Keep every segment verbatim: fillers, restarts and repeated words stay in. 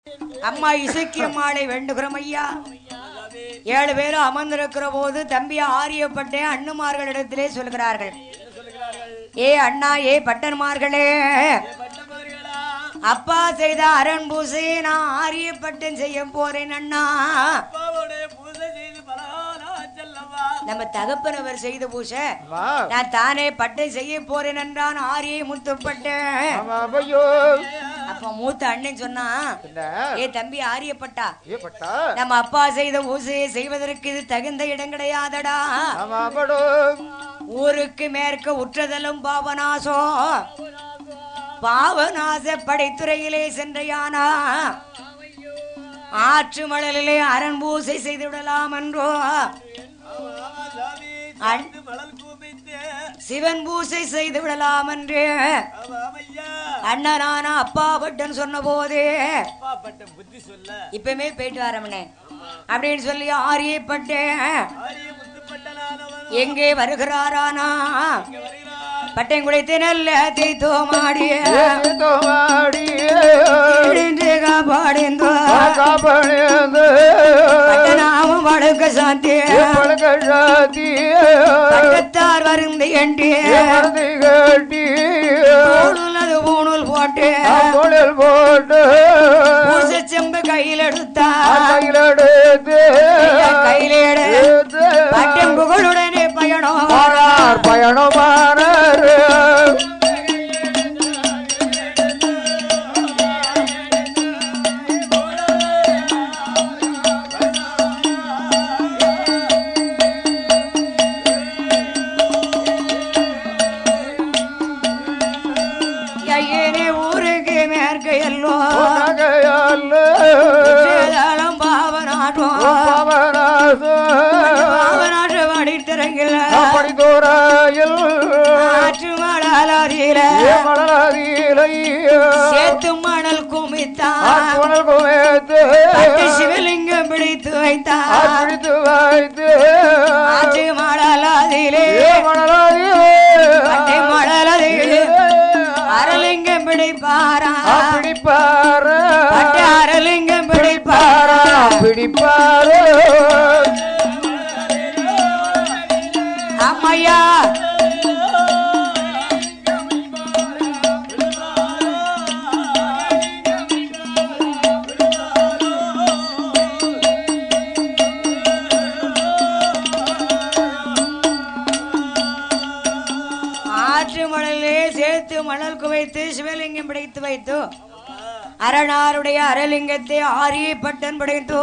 அம்மா இசக்கியம்மாளை வேண்டுகிறோம் ஐயா. ஏழு பேரும் அமர்ந்திருக்கிற போது தம்பி ஆரியப்பட்டே அண்ணுமார்களிடத்திலே சொல்கிறார்கள், ஏ அண்ணா, ஏ பட்டன்மார்களே, அப்பா செய்த அரண் பூசை நான் ஆரியப்பட்டன் செய்ய போறேன் அண்ணா. நம்ம தகப்பனவர் செய்த பூசை நான் தானே பட்டை செய்ய போறேன் என்றான் ஆரியை முத்துப்பட்டேன். அப்ப மூத்த அண்ணன் சொன்னா, ஏ தம்பி ஆரியப்பட்டா, நம்ம அப்பா செய்த பூசையை செய்வதற்கு இது தகுந்த இடம் கிடையாதடா. ஊருக்கு மேற்க உற்றதலும் பாவநாசோ, பாவநாச படைத்துறையிலே சென்றையானா ஆற்று மணலிலே அரண் பூசை செய்து விடலாம் என்றோ சிவன் பூசை செய்து விடலாம் என்று அண்ணனான அப்பா பட்டன் சொன்ன போது இப்பமே போயிட்டு வரமனே அப்படின்னு சொல்லி ஆரியப்பட்டேன். எங்கே வருகிறாரானா பட்டம் குடைத்து நல்ல தீத்தோமாடிய பட்டனாவும் வழுக்க சாத்திய பட்டத்தார் வருந்தி கட்டி பூணுலது பூணூல் போட்டு பூசை செம்பு கையில் எடுத்தா கையில் எடுத்து பட்டம் புகழுடனே பயணம் பயணமான ஊருக்கு மேற்கு எல்லோ பாவநாட்டம் பாவநாட்டு படித்திறங்கில ஆற்று மணலாதியில சேத்து மணல் குமித்தான் சிவலிங்கம் பிடித்து வைத்தான் பிடித்து வைத்து ஆற்று மணலாதியிலே மணலாதியிலே அரலிங்கம் பிடிப்பாரா பிடிப்பாரா அரலிங்கம் பிடிப்பாரா பிடிப்பாரோ அம்மையா ஆற்று மணலே சேர்த்து மணல் குவைத்து சிவலிங்கம் பிடித்து வைத்து அரணாருடைய அரலிங்கத்தை ஆரியப்பட்டன் படைத்தோ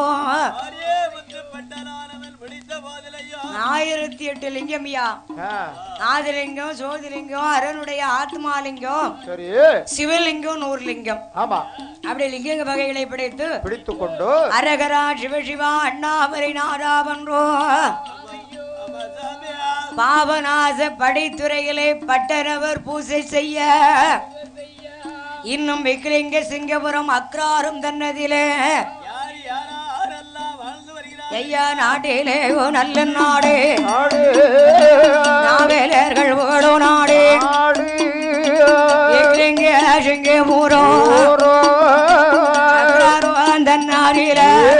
ஆயிரத்தி எட்டு லிங்கம்யா. ஆதிலிங்கம், சோதிலிங்கம், அரனுடைய ஆத்மாலிங்கம், சிவலிங்கம், நூறு லிங்கம். அப்படி லிங்க வகைகளை படைத்து பிடித்துக் கொண்டு அரகரா சிவசிவா அண்ணாமலை நாராவன்றோ பாவநாச படைத்துறைகளை பட்டனவர் பூசை செய்ய இன்னும் விக்லிங்க சிங்கபுரம் அக்ராரும் தன்னதிலே ஐயா நாட்டிலே ஓ நல்ல நாடே நாவேலர்கள் ஓடோ நாடே விக்லிங்க சிங்கபுரம் அக்ராரும் தன்னாரில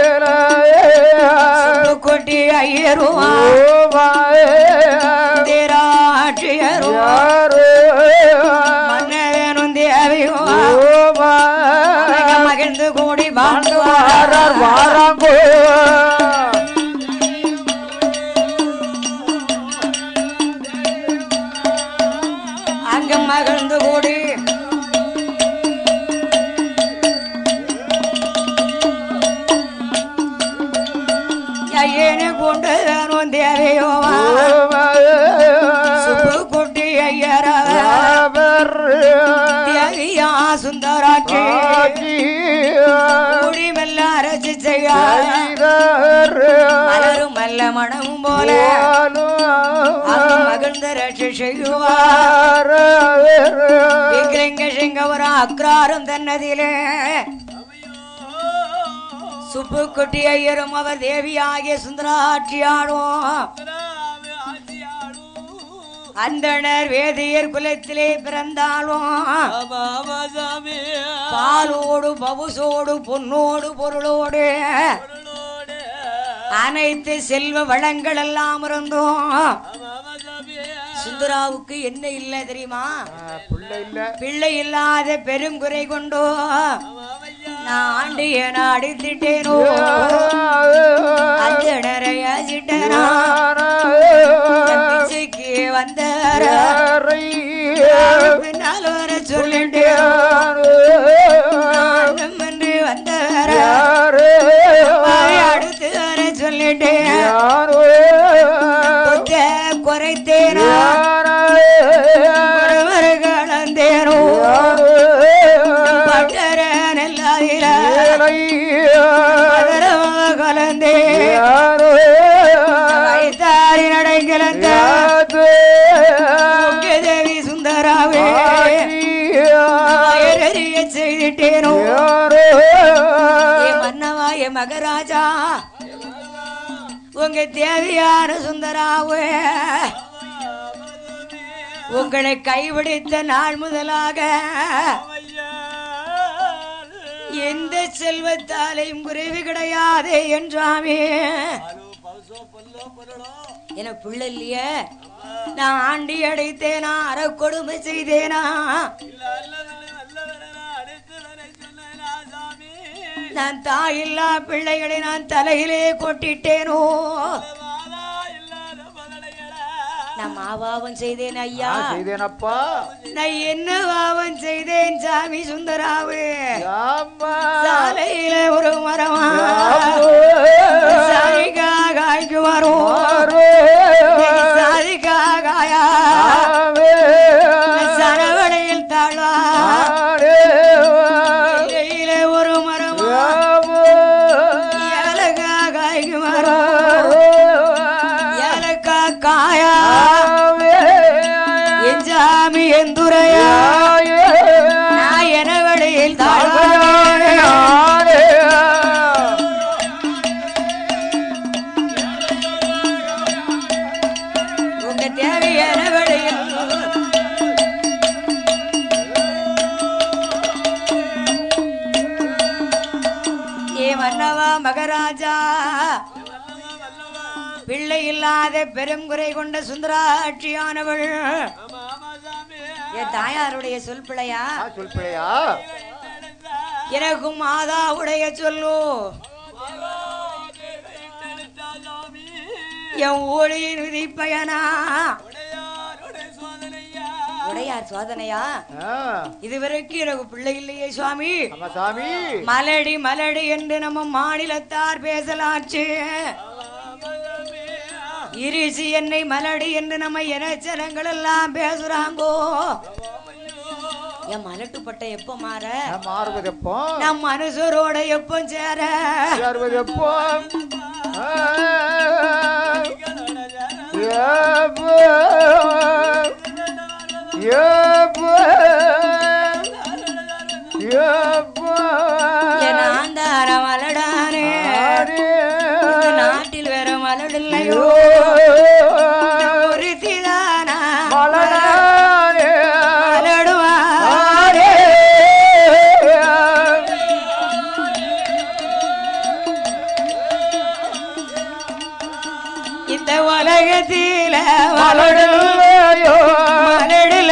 கொட்டி ஐயருவா தேராட்சியருவா மன்னவேனும் தேவையோ மகிழ்ந்து கூடி வாழ்ந்துவார் வாராங்கோ அங்க மகிழ்ந்து கூடி ஐயனு கொண்டு வேணும் தேவையோ சுப்பு குட்டி ஐயரவர் தேவியா சுந்தராட்சி குடி மெல்ல அரைச்சி செய்ய மலரும் மல்ல மனமும் போல மகிழ்ந்த ரட்சி செய்வார் விக்லிங்க சிங்கவரம் அக்ராரும் தன்னதிலே சுப்பு குட்டி ஐயரும் அவர் தேவியாகிய சுந்தராட்சியாடும் அந்தணர் வேதியர் குலத்திலே பிறந்தாலும் பாலோடு பவுசோடு பொன்னோடு பொருளோடு அனைத்து செல்வ வளங்கள் எல்லாம் இருந்தோம். சுந்தராவுக்கு என்ன இல்ல தெரியுமா? பிள்ளை இல்லாத பெரும் குறை கொண்டோ நான் ஆண்டிய அடித்திட்டேனோ அந்தணரை அசிட்டனா பிச்சைக்கு வந்தார பின்னால் வர சொல்லிட்டேன் என்று வந்தார அடுத்து வர சொல்லிட்டேன் குறைத்தேனோ கலந்தேனோ பட்டர நெல்லாயிர கலந்தே வைத்தாரி நடை கலந்த தேவி சுந்தராவே செய்திட்டேனோ மன்னவா எ மகராஜா உங்க தேவியான சுந்தராவே உங்களை கைவிடித்த நாள் முதலாக எந்த செல்வத்தாலையும் குறைவு கிடையாதே என்றாமே. எனக்கு பிள்ளை இல்லையே, நான் ஆண்டி அடைத்தேனா அற கொடுமை செய்தேனா? நான் தாயில்லா பிள்ளைகளை நான் தலையிலே கொட்டிட்டேனோ? நான் மாவாவம் செய்தேன் ஐயா. செய்தேனப்பா. நான் என்ன பாவம் செய்தேன் சாமி சுந்தராவு? சாலையில ஒரு மரமா சாதிக்கா காய்க்கு வரும் சாதிக்கா காயா சரவணையில் தாழ்வா ஒரு மரமா ஏலக்கா காய்க்கு வரும் ஏலக்கா காயா எஞ்சாமி எந்துரையா நான் என வழியில் தாழ்வானே உங்க தேவை என வழியில் ஏ மன்னவா மகராஜா பிள்ளை இல்லாத பெரும் குறை கொண்ட சுந்தராட்சியானவள் என் தாயாருடைய சொல் பிள்ளையா? சொல் பிள்ளையா? எனக்கும் மாதா உடைய சொல்லு என் ஊழியின் விதிப்பயனா உடையார் சோதனையா? இதுவரைக்கும் எனக்கு பிள்ளை இல்லையே சுவாமி. சாமி மலடி மலடி என்று நம்ம மாநிலத்தார் பேசலாச்சு. இரிசி என்னை மலடி என்று நம்ம இனச்சனங்கள் எல்லாம் பேசுறாங்கோ. என் மலட்டுப்பட்ட எப்ப மாற மாறுவது எப்போ? நம் மனுஷரோட எப்போ சேர சேருவது எப்போ? என் ஆந்தார மலடானே நாட்டில் வேற மலடு இல்லையோ ஒரு திதானா மலடானே மலடுவாரே இந்த உலகத்தில மலடுலையோ மலடுல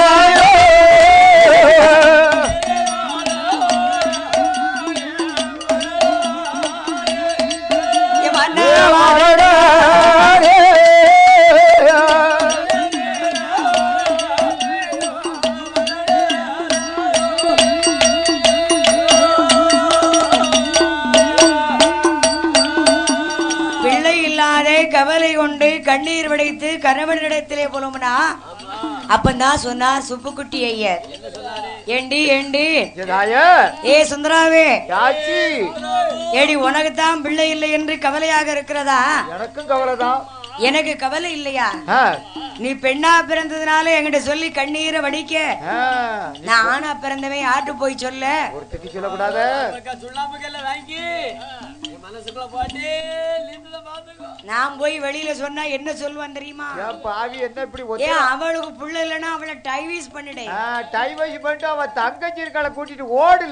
கவலை கொண்டு கண்ணீர் வடைத்து கணவனிடத்திலே போலும்னா அப்பந்தான் சொன்னார் சுப்புக்குட்டி ஐயர். ஏண்டி ஏண்டி ஏ சுந்தராவே ஏடி உனக்குத்தான் பிள்ளை இல்லை என்று கவலையாக இருக்கிறதா? எனக்கும் கவலைதான். எனக்கு கவலை இல்லையா? நீ பெண்ணா பிறந்ததுனால என்கிட்ட சொல்லி கண்ணீரை வடிக்க நான் ஆணா பிறந்தவன் ஆட்டு போய் சொல்ல சொல்லக்கூடாது. நான் போய் வெளியில சொன்னா என்ன சொல்லுவான் தெரியுமா? பாவி என்ன இப்படி ஏன் அவளுக்கு புள்ள இல்லைன்னா அவளை டைவீஸ் பண்ணிடு. டைவீஸ் பண்ணிட்டு அவ தங்கச்சி இருக்காள கூட்டிட்டு ஓடல.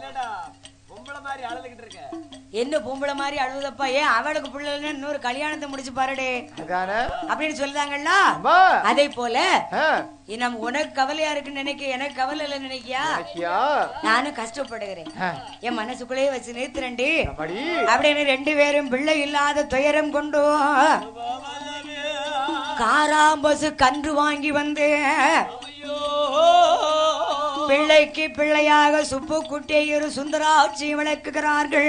என்ன பொம்பளை மாதிரி அழுவுதப்பா? ஏன் அவளுக்கு புள்ள இல்லைன்னா இன்னொரு கல்யாணத்தை முடிச்சு பாருடே அப்படின்னு சொல்லுதாங்கல்ல. அதே போல நம்ம உனக்கு கவலையா இருக்குன்னு நினைக்க, எனக்கு கவலை இல்ல நினைக்கியா? நானும் கஷ்டப்படுகிறேன். என் மனசுக்குள்ளேயே வச்சு நிறுத்துறேன்டி அப்படின்னு ரெண்டு பேரும் பிள்ளை இல்லாத துயரம் கொண்டு காராம்பசு கன்று வாங்கி வந்து பிள்ளைக்கு பிள்ளையாக சுப்பு குட்டையொரு சுந்தராட்சி விளக்குகிறார்கள்.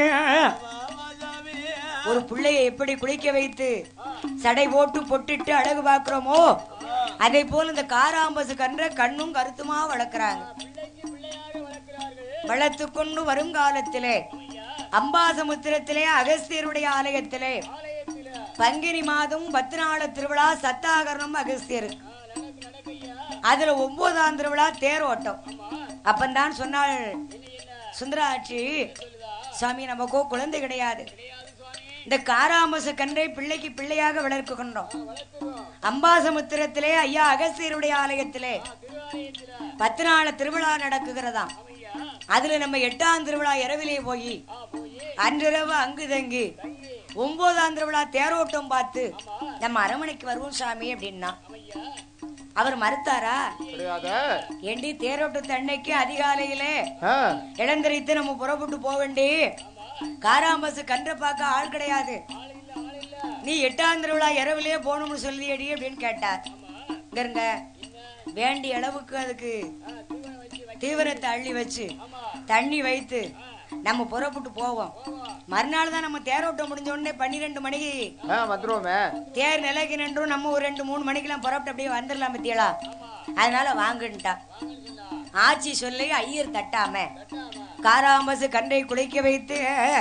ஒரு பிள்ளையை எப்படி குளிக்க வைத்து சடை போட்டு பொட்டிட்டு அழகு பார்க்கிறோமோ அதே போல இந்த காராம்பசு கன்ற கண்ணும் கருத்துமா வளர்க்கிறாங்க. வளர்த்து கொண்டு வருங்காலத்திலே அம்பாசமுத்திரத்திலே அகஸ்தியருடைய ஆலயத்திலே பங்கினி மாதம் பத்து நாள் திருவிழா சத்தாகரணம் அகஸ்தியர். அதுல ஒன்பதாம் திருவிழா தேரோட்டம். அப்பந்தான் சொன்னாள் சுந்தராட்சி, சாமி நமக்கோ குழந்தை கிடையாது, இந்த காராம்பச கன்றை பிள்ளைக்கு பிள்ளையாக வளர்க்கின்றோம். அம்பாசமுத்திரத்திலே ஐயா அகஸ்தியருடைய ஆலயத்திலே பத்து நாள் திருவிழா நடக்குகிறதாம். அதுல நம்ம எட்டாம் திருவிழா இரவிலே போய் அன்றிரவு அங்கு தங்கி ஒன்பதாம் திருவிழா தேரோட்டம் பார்த்து நம்ம அரமனைக்கு வருவோம் சாமி அப்படின்னா அவர் மறுத்தாரா? ஏண்டி தேரோட்டத்து அன்னைக்கு அதிகாலையிலே இளந்தரித்து நம்ம புறப்பட்டு போக வேண்டி காராம்பசு கன்ற பார்க்க ஆள் கிடையாது, நீ எட்டாம் திருவிழா இரவிலேயே போகணும்னு சொல்லியடி அப்படின்னு கேட்டார். இங்க வேண்டிய அளவுக்கு அதுக்கு தீவிரத்தை அள்ளி வச்சு தண்ணி வைத்து நம்ம புறப்பட்டு போவோம். மறுநாள் தான் நம்ம தேரோட்டம் முடிஞ்ச உடனே பன்னிரெண்டு மணிக்கு வந்துருவோமே. தேர் நிலைக்கு நின்றும் நம்ம ஒரு ரெண்டு மூணு மணிக்கெல்லாம் புறப்பட்டு அப்படியே வந்துடலாம் பத்தியலா. அதனால வாங்கன்ட்டா. ஆட்சி சொல்லி ஐயர் தட்டாம காராம்பசு கன்றை குளிக்க வைத்து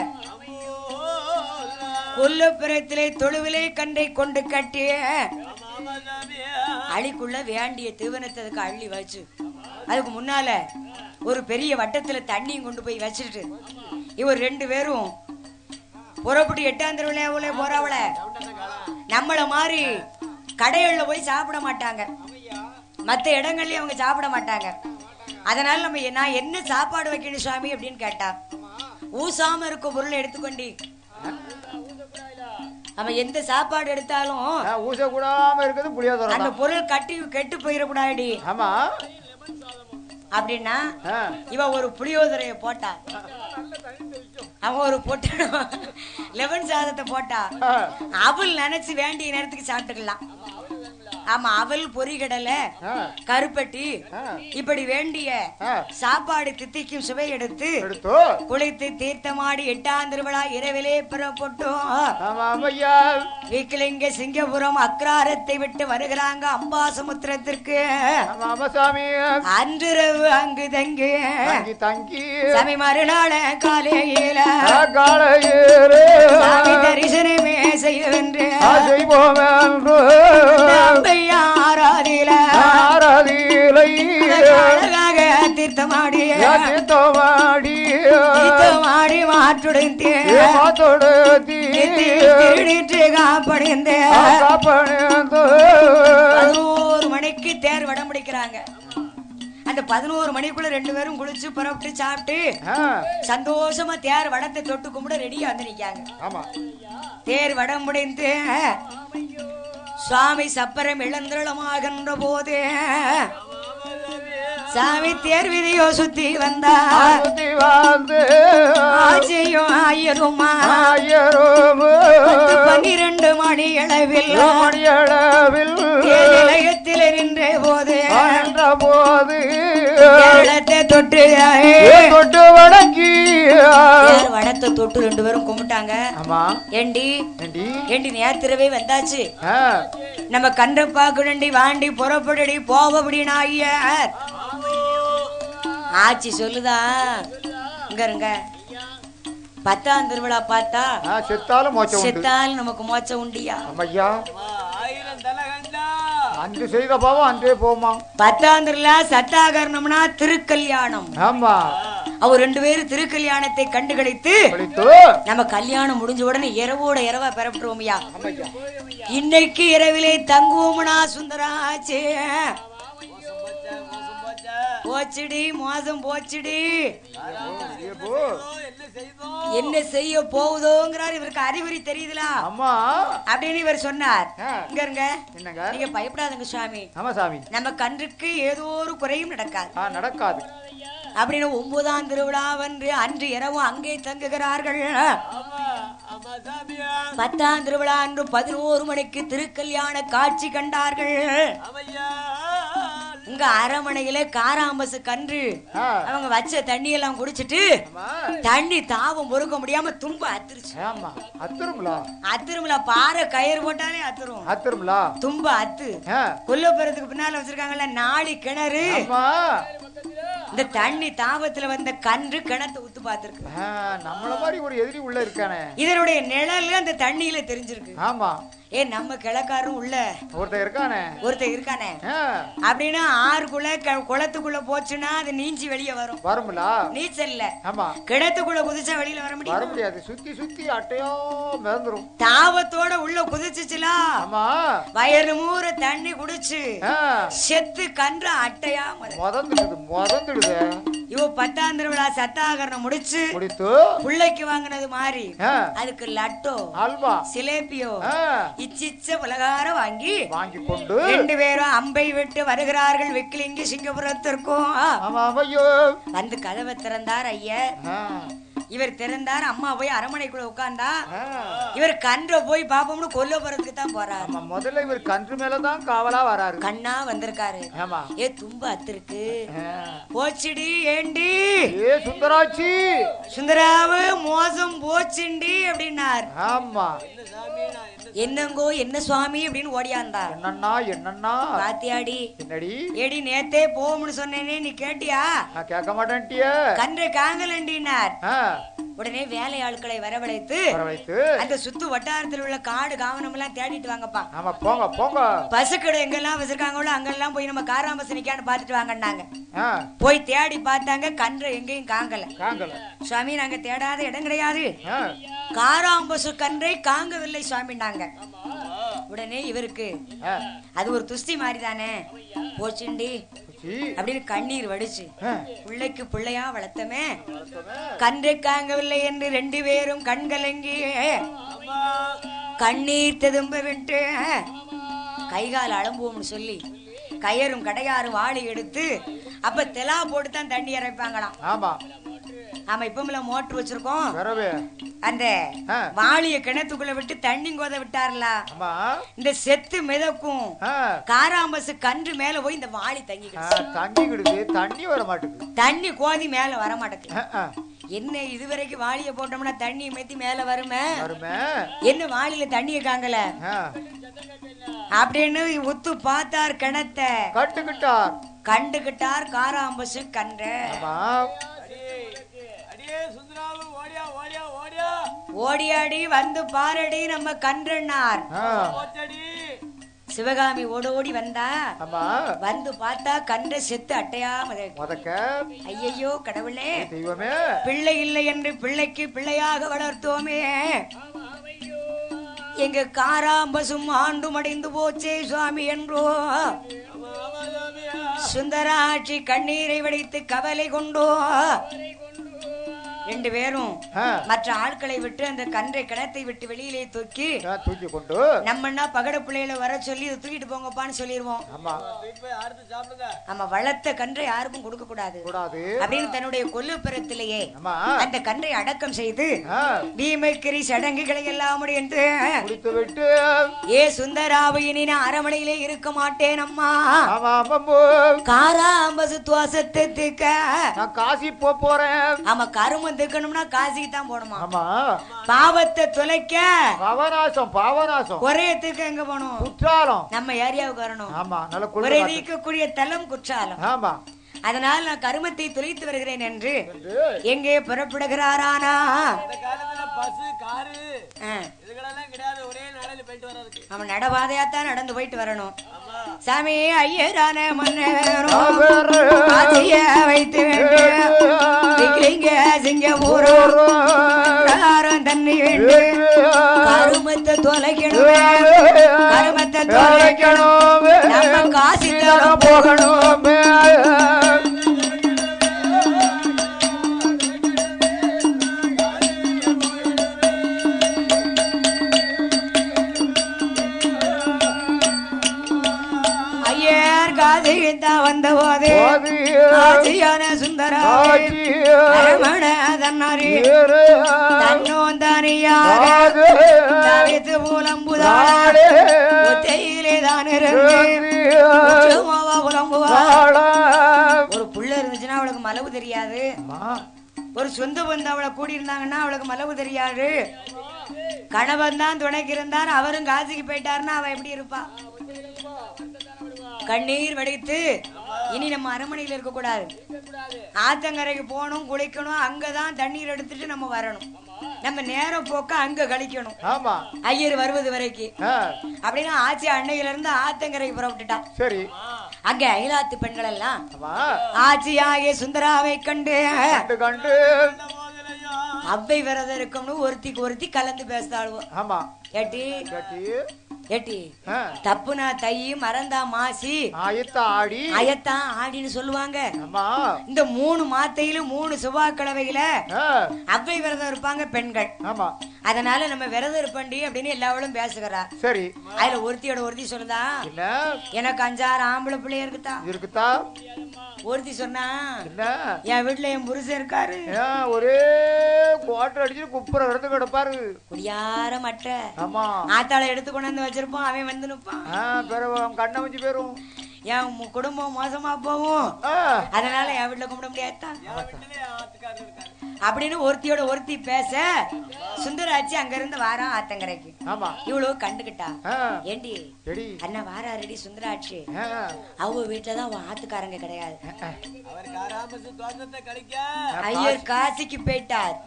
கொல்லுப்புறத்திலே தொழுவிலே கன்றை கொண்டு கட்டி அழிக்குள்ள வேண்டிய தீவனத்துக்கு அள்ளி வச்சு அதுக்கு முன்னால ஒரு பெரிய வட்டத்துல தண்ணியும் கொண்டு போய் வச்சுட்டு இவர் ரெண்டு பேரும் புறப்பட்டு எட்டாம் திருவிழாவுல போறவள நம்மள மாதிரி கடைகள்ல போய் சாப்பிட மாட்டாங்க, மற்ற இடங்கள்லயும் அவங்க சாப்பிட மாட்டாங்க. அதனால நம்ம நான் என்ன சாப்பாடு வைக்கணும் சுவாமி அப்படின்னு கேட்டா, ஊசாம இருக்க பொருளை எடுத்துக்கொண்டி நம்ம எந்த சாப்பாடு எடுத்தாலும் ஊச கூடாம இருக்குது புளியோதரை, அந்த பொருள் கட்டி கெட்டு போயிடக்கூடாது. ஆமா அப்படின்னா இவ ஒரு புளியோதரைய போட்டா, அவன் ஒரு பொட்டு லெமன் சாதத்தை போட்டா அவள் நினைச்சு வேண்டிய நேரத்துக்கு சாப்பிட்டுக்கலாம். ஆமா, அவள் பொறிகடலை கருப்பட்டி இப்படி வேண்டிய சாப்பாடு தித்திக்கும் சுவை எடுத்து குளித்து தீர்த்தமாடி எட்டாம் திருவிழா இரவிலே புறப்பட்டோம். வீக்கிலிங்க சிங்கபுரம் அக்ராரத்தை விட்டு வருகிறாங்க அம்பாசமுத்திரத்திற்கு. அன்றிரவு அங்கு தங்கி தங்கி சாமி மறுநாள காலையில சாமி தரிசனமே செய்வென்று ஆராதில அழகாக தீர்த்தமாடி தீர்த்தமாடி மாற்றுடைந்து காப்படைந்து பதினோரு மணிக்கு தேர் வடம் பிடிக்கிறாங்க. அந்த பதினோரு மணிக்குள்ள ரெண்டு பேரும் குளிச்சு புறப்பட்டு சாப்பிட்டு சந்தோஷமா தேர் வடத்தை தொட்டு கும்பிட ரெடியா வந்து நிக்காங்க. தேர் வடம் முடிந்து சுவாமி சப்பரம் இளந்திரளமாகின்ற போது சாமி தேர் விதியோ சுத்தி வந்தார். ஆட்சியும் ஐயருமா பன்னிரண்டு மணி அளவில் நிலையத்தில் நின்ற போது கேரளத்தை தொட்டு தொட்டு வடங்கி வடத்தை தொட்டு ரெண்டு பேரும் கும்பிட்டாங்க. ஏண்டி ஏண்டி நேத்திரவே வந்தாச்சு, நம்ம கண்ட பாக்குடி வாண்டி புறப்படி போவப்படினா ஐயர் ஆச்சி சொல்லுதா. இங்க இருங்க, பத்தாம் திருவிழா பார்த்தா செத்தாலும் செத்தாலும் நமக்கு மோச்சம் உண்டியா? அன்று செய்த பாவம் அன்றே போமா. பத்தாம் திருவிழா சத்தாகரணம்னா திருக்கல்யாணம். ஆமா, அவர் ரெண்டு பேரும் திருக்கல்யாணத்தை கண்டுகளித்து நம்ம கல்யாணம் முடிஞ்ச உடனே இரவோட இரவா பெறப்பட்டுருவோம்யா. இன்னைக்கு இரவிலே தங்குவோம்னா சுந்தராச்சே. போச்சுடி மோசம் போச்சுடி. என்ன செய்ய போகுதோங்கிறார். இவருக்கு அறிகுறி தெரியுதுலா அப்படின்னு இவர் சொன்னார். இங்க இருங்க, நீங்க பயப்படாதுங்க சுவாமி. நம்ம கன்றுக்கு ஏதோ ஒரு குறையும் நடக்காது நடக்காது அப்படின்னு ஒன்பதாம் திருவிழா வந்து அன்று இரவும் அங்கே தங்குகிறார்கள். பத்தாம் திருவிழா அன்று பதினோரு மணிக்கு திருக்கல்யாண காட்சி கண்டார்கள். இங்க அரமனையில காராம்பசு கன்று அவங்க வச்ச தண்ணி எல்லாம் குடிச்சிட்டு தண்ணி தாவம் பொறுக்க முடியாம தும்ப அத்துருச்சு. அத்துரும்ல பாறை கயிறு போட்டாலே அத்துரும். அத்துரும்ல தும்ப அத்து கொல்லப்புறத்துக்கு பின்னால வச்சிருக்காங்கல்ல நாளி கிணறு. இந்த தண்ணி தாவத்துல வந்த கன்று கிணத்தை உத்து பாத்துருக்கு. நம்மள மாதிரி ஒரு எதிரி உள்ள இருக்கானே. இதனுடைய நிழல் அந்த தண்ணியில தெரிஞ்சிருக்கு. ஆமா ஏ நம்ம கிழக்காரும் உள்ள ஒருத்தர் இருக்கானே ஒருத்தர் இருக்கானே அப்படின்னா ஆறுக்குள்ள குளத்துக்குள்ள போச்சுன்னா அது நீஞ்சி வெளியே வரும். வரும்ல நீச்சல்ல. ஆமா கிணத்துக்குள்ள குதிச்சா வெளியில வர முடியும் வர முடியாது. சுத்தி சுத்தி அட்டையோ மிதந்துரும். தாவத்தோட உள்ள குதிச்சுச்சுல. ஆமா வயிறு மூற தண்ணி குடிச்சு செத்து கன்று அட்டையா மொதந்துடுது மொதந்துடுது. இவ பத்தாம் திருவிழா சத்தாகரணம் முடிச்சு முடித்து பிள்ளைக்கு வாங்கினது மாதிரி அதுக்கு லட்டோ அல்வா சிலேபியோ இச்சிச்ச பலகாரம் வாங்கி வாங்கி கொண்டு ரெண்டு பேரும் அம்பை விட்டு வருகிறார்கள் வெக்கிலிங்கி சிங்கபுரத்திற்கும். வந்து கதவை திறந்தார் ஐயா. இவர் திறந்தார். அம்மா போய் அரமனைக்குள்ள உட்கார்ந்தா. இவர் கன்று போய் பாப்போம்னு கொல்லப்புறத்துக்கு தான் போறாரு. முதல்ல இவர் கன்று மேலதான் காவலா வராரு. கண்ணா வந்திருக்காரு. ஏ தும்ப அத்திருக்கு போச்சுடி ஏண்டி ஏ சுந்தராட்சி சுந்தராவு மோசம் போச்சுண்டி அப்படின்னார். ஆமா என்னங்கோ என்ன சுவாமி அப்படின்னு ஓடியாந்தார். என்னன்னா என்னன்னா பாத்தியாடி என்னடி ஏடி நேத்தே போகும்னு சொன்னேனே நீ கேட்டியா? நான் கேட்க மாட்டேன்ட்டியே. கன்று காங்கலண்டினார். உடனே வேலையாட்களை வரவழைத்து அந்த சுத்து வட்டாரத்தில் உள்ள காடு காவனம் எல்லாம் தேடிட்டு வாங்கப்பா. ஆமா போங்க போங்க. பசுக்கடை எங்கெல்லாம் வச்சிருக்காங்களோ அங்கெல்லாம் போய் நம்ம காராம்பசு நிக்கான்னு பாத்துட்டு வாங்கன்னாங்க. போய் தேடி பார்த்தாங்க. கன்று எங்கேயும் காங்கல. சுவாமி நாங்க தேடாத இடம் கிடையாது. காராம்பசு கன்றை காங்கவில்லை சுவாமின்னாங்க. உடனே இவருக்கு அது ஒரு துஷ்டி மாதிரி தானே போச்சுண்டி அப்படின்னு கண்ணீர் வடிச்சு பிள்ளைக்கு பிள்ளையா வளர்த்தமே கன்று காங்கவில்லை என்று ரெண்டு பேரும் கண்கலங்கி கண்ணீர் திரும்ப விட்டு கைகால் அலம்புவோம்னு சொல்லி கயரும் கடையாரும் வாளி எடுத்து அப்ப தெலா போட்டு தான் தண்ணி இறைப்பாங்களாம். ஆமா ஆமா இப்ப மோட்டர் வச்சிருக்கோம். அந்த வாளிய கிணத்துக்குள்ள விட்டு தண்ணி கோத விட்டார்ல. இந்த செத்து மிதக்கும் காராம்பசு கன்று மேல போய் இந்த வாளி தங்கிக்கிடுது. தண்ணி வர மாட்டேங்குது. தண்ணி கோதி மேல வர மாட்டேங்குது. என்ன இதுவரைக்கும் வாளிய போட்டோம்னா தண்ணி மெத்தி மேல வருமே. என்ன வாளியில தண்ணிய காங்கல அப்படின்னு உத்து பார்த்தார். கிணத்தை கட்டுக்கிட்டார் கண்டுகிட்டார் காராம்பசு கன்ற. ஓடியாடி வந்து பாரடி நம்ம கன்றனார். சிவகாமி ஓடோடி வந்தா. வந்து பார்த்தா கன்ற செத்து அட்டையா ஐயோ கடவுளே பிள்ளை இல்லை என்று பிள்ளைக்கு பிள்ளையாக வளர்த்தோமே. எங்க காராம்பசும் ஆண்டு மடைந்து போச்சே சுவாமி என்றோ. சுந்தராட்சி கண்ணீரை வடித்து கவலை கொண்டோ. ரெண்டு பேரும் மற்ற ஆட்களை விட்டு அந்த கன்றை கிணத்தை விட்டு வெளியிலே தூக்கி தூக்கி கொண்டு நம்மன்னா பகட பிள்ளைகளை வர சொல்லி இதை தூக்கிட்டு போங்கப்பான்னு சொல்லிடுவோம். ஆமா வளர்த்த கன்றை யாருக்கும் கொடுக்க கூடாது அப்படின்னு தன்னுடைய கொல்லுப்புறத்திலேயே அந்த கன்றை அடக்கம் செய்து பீமைக்கிரி சடங்குகளை எல்லாம் முடிந்து ஏ சுந்தராவையினி நான் அரமனையிலே இருக்க மாட்டேன் அம்மா. காராம்பசு துவாசத்துக்க காசி போறேன். ஆமா கரும இருக்கணும்னா காசிக்கு தான் போணுமா. பாவத்தை துளைக்க பாவநாசம் பாவநாசம் குறையத்துக்கு எங்க போகணும்? குற்றாலம். நம்ம ஏரியாவுக்கு வரணும். ஆமா நல்ல குறை நீக்கக்கூடிய தலம் குற்றாலம். ஆமா அதனால் நான் கருமத்தை துளைத்து வருகிறேன் என்று எங்கே புறப்படுகிறாரானா அவன் நடபாதையாத்தான் நடந்து போயிட்டு வரணும். சாமி ஐயரான மன்னரும் வைத்து சிங்கப்பூரம் தண்ணி கருமத்தை தொலைக்கணும் கருமத்தை தொலைக்கணும் நம்ம காசி போகணும் வந்த போது ஆட்சியான சுந்தரா தன்னாரி தன்னோந்தானியாக தவித்து புலம்புதாளே தான் ஒரு புள்ள இருந்துச்சுன்னா அவளுக்கு மலவு தெரியாது ஒரு சொந்த பந்து அவளை கூடி இருந்தாங்கன்னா அவளுக்கு மலவு தெரியாது கணவன் தான் துணைக்கு இருந்தார் அவரும் காசிக்கு போயிட்டாருன்னா அவ எப்படி இருப்பா கண்ணீர் வடித்து இனி நம்ம அரண்மனையில் இருக்க கூடாது ஆத்தங்கரைக்கு போகணும் குளிக்கணும் அங்கதான் தண்ணீர் எடுத்துட்டு நம்ம வரணும் நம்ம நேரம் போக்க அங்க கழிக்கணும் ஐயர் வருவது வரைக்கும் அப்படின்னா ஆட்சி அன்னையில இருந்து ஆத்தங்கரைக்கு புறப்பட்டுட்டான் சரி அங்க அயலாத்து பெண்கள் எல்லாம் ஆட்சியாகிய சுந்தராவை கண்டு கண்டு அவ்வை விரதம் இருக்கும்னு ஒருத்திக்கு ஒருத்தி கலந்து பேசுதாளுவோம் ஆமா ஏட்டி ஏட்டி தப்புனா தை மறந்தா மாசி அயத்தா ஆடி அயத்தா ஆடின்னு சொல்லுவாங்க இந்த மூணு மாத்தையிலும் மூணு செவ்வாய்க்கிழமையில அவ்வை விரதம் இருப்பாங்க பெண்கள் ஆமா அதனால நம்ம விரதம் இருப்பண்டி அப்படின்னு எல்லாவளும் பேசுகிறா சரி அதுல ஒருத்தியோட ஒருத்தி சொல்லுதா எனக்கு அஞ்சாறு ஆம்பளை பிள்ளைய இருக்குதா இருக்குதா ஒருத்தி சொன்னா என் வீட்டுல என் புருஷன் இருக்காரு ஒரே குவாட்டர் அடிச்சு குப்புற விரதம் கிடப்பாரு குடியார மட்ட ஆத்தாளை எடுத்து கொண்டாந்து வச்சிருப்போம் அவன் வந்து நிப்பான் கண்ணை வச்சு போயிரும் என் குடும்பம் மோசமா போகும் அதனால என் வீட்டுல கும்பிட முடியாதான் அப்படின்னு ஒருத்தியோட ஒருத்தி பேச சுந்தராட்சி அங்க இருந்து வாரா ஆத்தங்கரைக்கு இவ்வளவு கண்டுகிட்டா ஏண்டி அண்ணா வாரா ரெடி சுந்தராட்சி அவங்க வீட்டுலதான் ஆத்துக்காரங்க கிடையாது ஐயர் காசிக்கு போயிட்டார்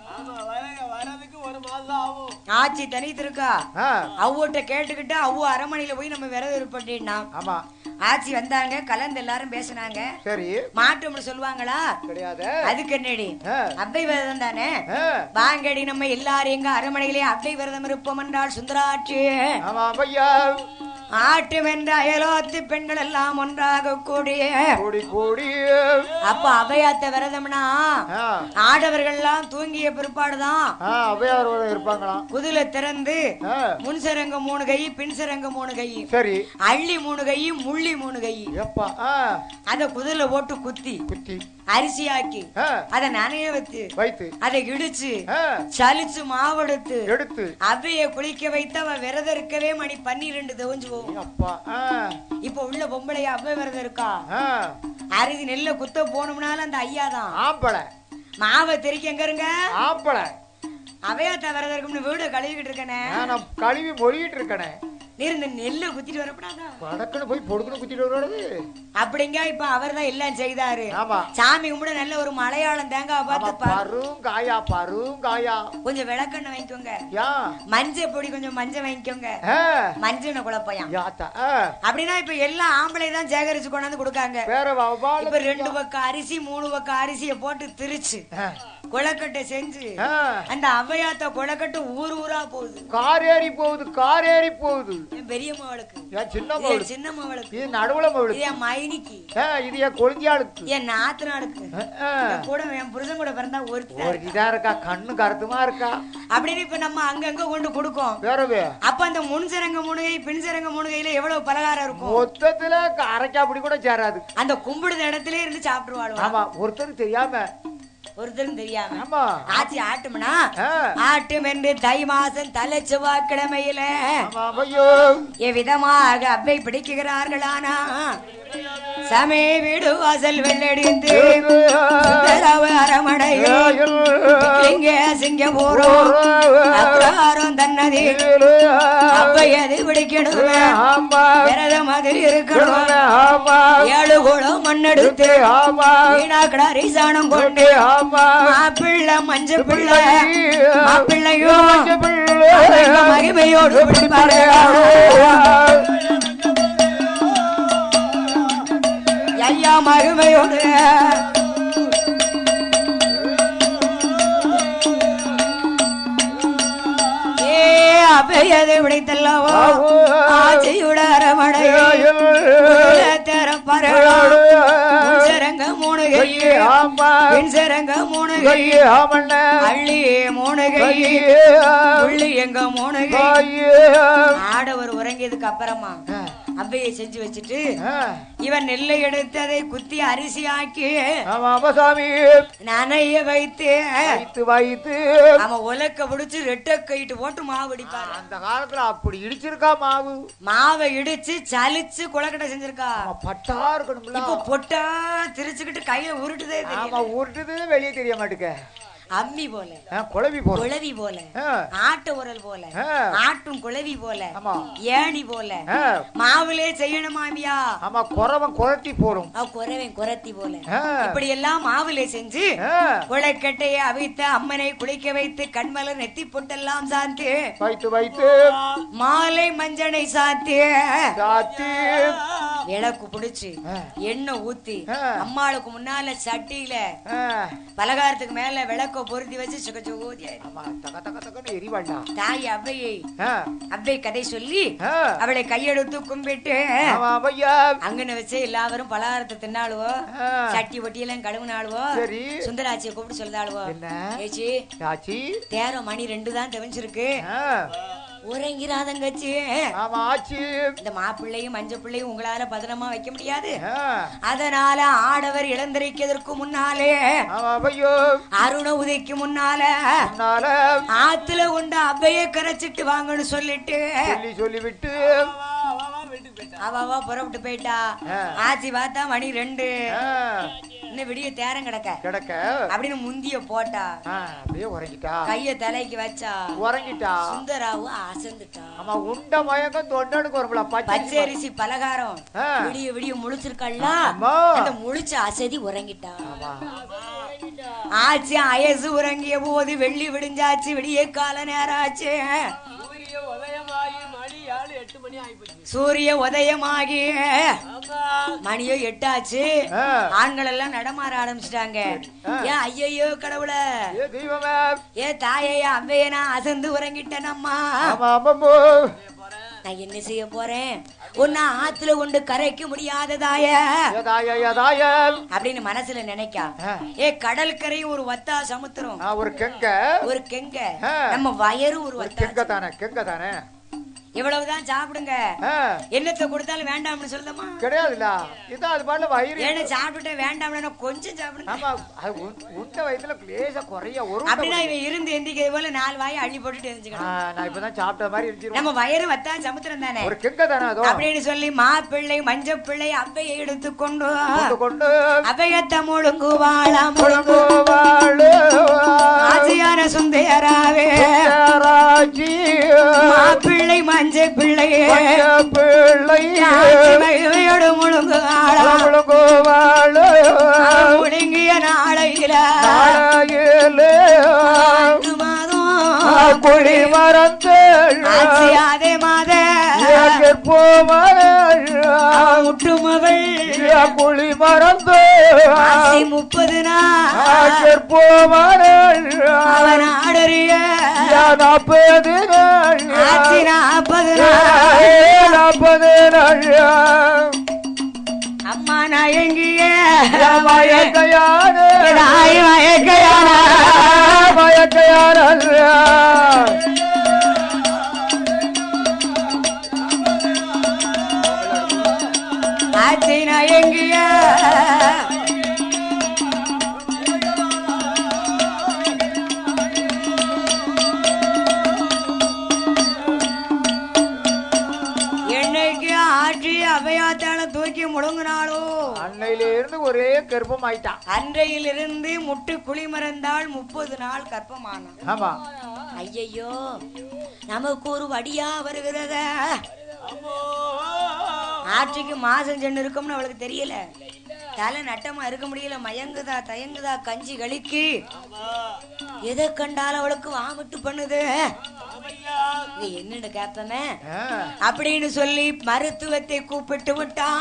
ஆட்சி தனித்து இருக்கா அவட்ட கேட்டுக்கிட்டு அவ அரண்மனையில போய் நம்ம விரதம் இருப்பா ஆட்சி வந்தாங்க கலந்து எல்லாரும் பேசினாங்க சரி மாற்றம்னு சொல்லுவாங்களா கிடையாது அதுக்கு என்னடி அவ்வை விரதம் தானே வாங்கடி நம்ம எல்லாரும் எங்க அரண்மனையிலே அவ்வை விரதம் இருப்போம் என்றால் சுந்தராட்சி ஆட்டு வென்ற அயலோத்து பெண்கள் எல்லாம் ஒன்றாக கூடிய கூடி கூடி அப்ப அவையாத்த விரதம்னா ஆடவர்கள் எல்லாம் தூங்கிய பிற்பாடுதான் இருப்பாங்களாம் குதிரை திறந்து முன்சரங்க மூணு கை பின்சரங்க மூணு கை சரி அள்ளி மூணு கை முள்ளி மூணு கை அத குதிரை போட்டு குத்தி குத்தி அரிசியாக்கி அத நனைய வைத்து வைத்து அதை இடிச்சு சலிச்சு மாவெடுத்து எடுத்து அவைய குளிக்க வைத்து அவ விரதம் இருக்கவே மணி பன்னிரெண்டு தவஞ்சு போகும் இப்ப உள்ள பொம்பளையா அவ்வை விரதம் இருக்கா அரிசி நெல்ல குத்த போனோம்னால அந்த ஐயாதான் ஆம்பளை மாவை தெரிக்க எங்க இருங்க ஆம்பளை அவையாத்த விரதம் இருக்கும்னு வீடு கழுவிக்கிட்டு இருக்கனே கழுவி மொழிகிட்டு இருக்கனே நீர் நெல்ல குத்திட்டு வரப்படாதா வடக்குன்னு போய் பொடுக்குன்னு குத்திட்டு வர்றது அப்படிங்க இப்ப அவர் தான் எல்லாம் செய்தாரு சாமி கும்பிட நல்ல ஒரு மலையாளம் தேங்காய் பார்த்து பரும் காயா பரும் காயா கொஞ்சம் விளக்கெண்ணெய் வாங்கிக்கோங்க மஞ்சள் பொடி கொஞ்சம் மஞ்சள் வாங்கிக்கோங்க மஞ்சள் குழப்பையாம் அப்படின்னா இப்ப எல்லாம் ஆம்பளை தான் சேகரிச்சு கொண்டாந்து கொடுக்காங்க இப்ப ரெண்டு பக்கம் அரிசி மூணு பக்கம் அரிசிய போட்டு திரிச்சு கொழக்கட்டை செஞ்சு அந்த அவ்வையாத்த கொழக்கட்டை ஊர் ஊரா போகுது காரேறி போகுது காரேறி போகுது பெரிய மவளுக்கு சின்ன சின்ன மவளுக்கு இது நடுவுல மவளுக்கு என் மைனிக்கு இது என் கொழுந்தியாளுக்கு என் நாத்தனாளுக்கு கூட என் புருஷன் கூட பிறந்தா ஒருத்திதான் இருக்கா கண்ணு கருத்துமா இருக்கா அப்படின்னு இப்ப நம்ம அங்கங்க கொண்டு கொடுக்கோம் வேறவே அப்ப அந்த முன்சரங்க முனுகை பின்சரங்க முனுகையில எவ்வளவு பலகாரம் இருக்கும் மொத்தத்துல அரைக்கா அப்படி கூட சேராது அந்த கும்பிடுத இடத்துல இருந்து சாப்பிடுவாள் ஆமா ஒருத்தருக்கு தெரியாம ஒருத்தரும் தெரியாம ஆட்சி ஆட்டும்னா ஆட்டும் என்று தை மாசம் தலை செவ்வாய்க்கிழமையில எவ்விதமாக அவ்வை பிடிக்கிறார்களானா சமே வீடு வாசல் வெள்ளடிந்து அரமணையில் சிங்கப்பூரம் அப்புறம் தன்னதி அவ்வை அது பிடிக்கணும் விரதம் அது இருக்கணும் ஏழு குளம் மண்ணெடுத்து வீணாக்கடாரி சாணம் கொண்டு மாப்பிள்ளை மஞ்சள் பிள்ளை மாப்பிள்ளையும் மகிமையோடு பிடிப்பாரு ஐயா மகிமையோடு பெய்யதை விடைத்தல்லவோ ஆட்சியுட அரமணையில் சரங்க மூணு கையே சரங்க மூணு கையே அள்ளி மூணு கையே உள்ளி எங்க மூணு கையே ஆடவர் உறங்கியதுக்கு அப்புறமா அவ்வையை செஞ்சு வச்சுட்டு இவன் நெல்லை எடுத்து அதை குத்தி அரிசி ஆக்கி நனைய வைத்து வைத்து வைத்து அவன் உலக்க பிடிச்சு ரெட்டை கைட்டு போட்டு மாவு இடிப்பாரு. அந்த காலத்துல அப்படி இடிச்சிருக்கா மாவு மாவை இடிச்சு சலிச்சு குளக்கட்டை செஞ்சிருக்கா. பட்டா இருக்கணும். இப்ப பொட்டா திரிச்சுக்கிட்டு கையில உருட்டுதே. ஆமா உருட்டுது வெளியே தெரிய மாட்டுக்க. அம்மி போல குழவி போல குழவி போல ஆட்டு உரல் போல ஆட்டும் குழவி போல ஏணி போல மாவுலே செய்யணும் மாமியா. ஆமா குறவன் குரத்தி போடும். குறவன் குரத்தி போல இப்படி எல்லாம் மாவுலே செஞ்சு குளக்கட்டையை அவித்து அம்மனை குளிக்க வைத்து கண்மலர் நெத்தி பொட்டெல்லாம் சாத்தி வைத்து வைத்து மாலை மஞ்சனை சாத்தி சாத்தி விளக்கு பிடிச்சு எண்ணெய் ஊத்தி அம்மாளுக்கு முன்னால சட்டியில பலகாரத்துக்கு மேல விளக்க பொருத்தி வச்சு சுகச்சு ஊதி தாய் அவ்வையை அவ்வை கதை சொல்லி அவளை கையெடுத்து கும்பிட்டு அங்கன வச்சு எல்லாரும் பலகாரத்தை தின்னாளுவோ சட்டி ஒட்டியெல்லாம் கழுவுனாளுவோ சுந்தராட்சியை கூப்பிட்டு சொல்லுதாளுவோ ஏச்சி தேர மணி ரெண்டு தான் தெரிஞ்சிருக்கு உறங்கிறாதங்கச்சி இந்த மாப்பிள்ளையும் மஞ்ச பிள்ளையும் உங்களால பதனமா வைக்க முடியாது. அதனால ஆடவர் இளந்திரைக்கிறதுக்கு முன்னாலே அருண உதைக்கு முன்னால ஆத்துல கொண்டு அவ்வையை கரைச்சிட்டு வாங்கன்னு சொல்லிட்டு சொல்லிவிட்டு அவ புறப்பட்டு போயிட்டா. ஆச்சி பார்த்தா மணி ரெண்டு இன்னும் விடிய தேரம் கிடக்க கிடக்க அப்படின்னு முந்திய போட்டா அப்படியே உறங்கிட்டா. கைய தலைக்கு வச்சா உறங்கிட்டா. சுந்தராவு அசந்துட்டா. ஆமா உண்ட மயக்கம் தொண்டனுக்கு வரும்ல பச்சரிசி பலகாரம் விடிய விடிய முழிச்சிருக்கல்ல அந்த முழிச்ச அசதி உறங்கிட்டா. ஆச்சு அயசு உறங்கிய போது வெள்ளி விடிஞ்சாச்சு. விடிய கால நேரம் ஆச்சு. சூரிய உதயமாகி மணியோ எட்டாச்சு. ஆண்கள் எல்லாம் நடமாற ஆரம்பிச்சிட்டாங்க. ஏன் ஐயோ கடவுள ஏ தாயையா அவ்வைய நான் அசந்து உறங்கிட்டேனம்மா. நான் என்ன செய்ய போறேன் ஒன்னா ஆத்துல கொண்டு கரைக்க முடியாததாய அப்படின்னு மனசுல நினைக்கா. ஏ கடல் கரை ஒரு வத்தா சமுத்திரம் ஒரு கெங்க ஒரு கெங்க நம்ம வயரும் ஒரு கெங்க தானே கெங்க தானே. இவ்வளவுதான் சாப்பிடுங்க. என்னத்தை கொடுத்தாலும் வேண்டாம்னு சொல்லுமா கிடையாதுல்ல. இதான் அது பாட்டுல வயிறு ஏன்னா சாப்பிட்டுட்டே வேண்டாம்னா கொஞ்சம் சாப்பிடுங்க. ஆமா உண்ட வயித்துல லேசா குறைய ஒரு அப்படின்னா இவன் இருந்து எந்திக்கிறது போல நாலு வாயை அள்ளி போட்டுட்டு எந்திரிச்சுக்கலாம். நான் இப்பதான் சாப்பிட்ட மாதிரி இருந்துச்சு. நம்ம வயிறு வத்தா சமுத்திரம் தானே ஒரு கெங்க தானே அதோ அப்படின்னு சொல்லி மாப்பிள்ளை மஞ்ச பிள்ளை அவ்வையை எடுத்து கொண்டு கொண்டு அவ்வையத்த முழுங்குவாளா முழுங்குவாளு ஆசியான சுந்தராவே மாப்பிள்ளை மஞ்ச பிள்ளையே பிள்ளையோடு முழுங்குவாளா முழுங்குவாளு முழுங்கிய நாளையில மாதம் குழி மறந்து அதே மாத முட்டுமவள் குழி மறந்து முப்பது நாள் அவன் ஆடறிய நாற்பது நாள் நாற்பது நாற்பது நாள் அம்மா நான் எங்கிய மயக்கையான மயக்கையான மயக்கையான ஆச்சி நான் எங்கிய அவையாத்தால தூக்கி முழுங்கினாளோ அன்னையில இருந்து ஒரே கர்ப்பம் ஆயிட்டான். அன்றையிலிருந்து முட்டு குழி மறந்தால் முப்பது நாள் கர்ப்பமானான். ஆமா ஐயையோ நமக்கு ஒரு வடியா வருகிறத ஆட்சிக்கு மாசம் சென்று இருக்கும்னு அவளுக்கு தெரியல. தலை நட்டமா இருக்க முடியல. மயங்குதா தயங்குதா கஞ்சி கழிக்கு எதை கண்டாலும் அவளுக்கு வாமிட்டு பண்ணுது. என்னன்னு கேப்பமே அப்படின்னு சொல்லி மருத்துவத்தை கூப்பிட்டு விட்டா.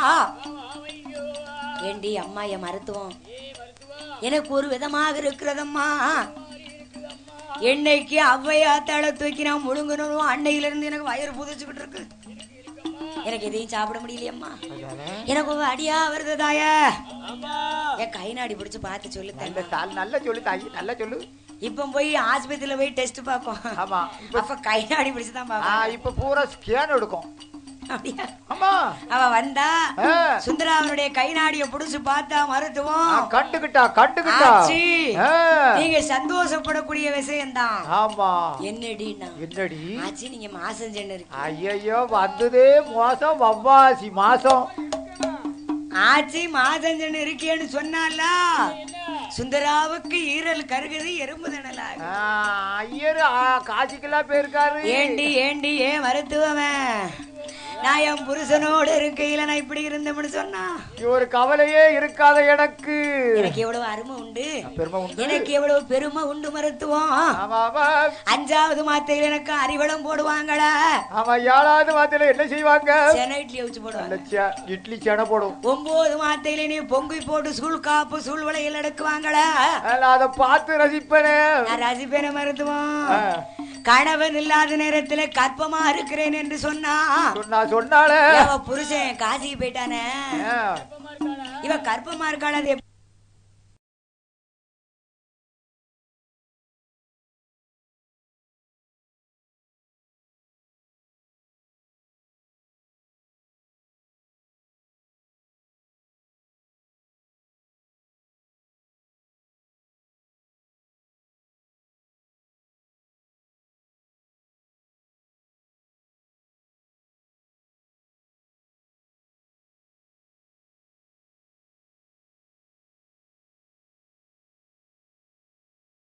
ஏண்டி அம்மா என் மருத்துவம் எனக்கு ஒரு விதமாக இருக்கிறதம்மா. என்னைக்கு ஔவையாத்தாள தூக்கி நான் முழுங்கணும் அன்னையில இருந்து எனக்கு வயிறு புதைச்சுக்கிட்டு இருக்கு. எனக்கு எதையும் சாப்பிட முடியலையம்மா. எனக்கு ஒரு அடியா வருது தாயா. என் கை நாடி பிடிச்சு பார்த்து சொல்லு. நல்ல சொல்லு தாயி, நல்ல சொல்லு. இப்ப போய் ஆஸ்பத்திரியில போய் டெஸ்ட் பாப்போம். ஆமா, அப்ப கை நாடி பிடிச்சுதான் பாப்போம். இப்ப பூரா ஸ்கேன் எடுக்கும். அவ வந்தா சுந்தரா அவனுடைய கை நாடிய புடிச்சு பார்த்தா மருத்துவம் கண்டுகிட்டா கண்டுகிட்டா நீங்க சந்தோஷப்படக்கூடிய விஷயம் தான். ஆமா, என்னடினா என்னடி ஆச்சி நீங்க மாசம் சென்னு இருக்கு. ஐயோ வந்ததே மாசம் வவ்வாசி மாசம் ஆச்சி மாசம் சென்னு இருக்கேன்னு சொன்னால சுந்தராவுக்கு ஈரல் கருகுது எறும்பு தணலா. ஐயரு காசிக்கெல்லாம் போயிருக்காரு. ஏண்டி ஏண்டி ஏன் மருத்துவவன் நான் என் புருஷனோடு இருக்கையில நான் இப்படி இருந்தேன்னு சொன்னா ஒரு கவலையே இருக்காத எனக்கு. எனக்கு எவ்வளவு அருமை உண்டு, பெருமை உண்டு, எனக்கு எவ்வளவு பெருமை உண்டு மருத்துவம். அஞ்சாவது மாத்தையில எனக்கு அறிவளம் போடுவாங்களா? ஆமா, ஏழாவது மாத்தையில என்ன செய்வாங்க? சென இட்லி வச்சு போடுவாங்க. இட்லி சென போடும். ஒன்பது மாத்தையில நீ பொங்கி போட்டு சூழ் காப்பு சூழ் வளையல் எடுக்குவாங்களா? அதை பார்த்து ரசிப்பேனே. நான் ரசிப்பேன மருத்துவம். கணவன் இல்லாத நேரத்துல கற்பமா இருக்கிறேன் என்று சொன்னா சொன்னா சொன்னால புருஷன் காசிக்கு போயிட்டானே, இவ கற்பமா இருக்காள். அது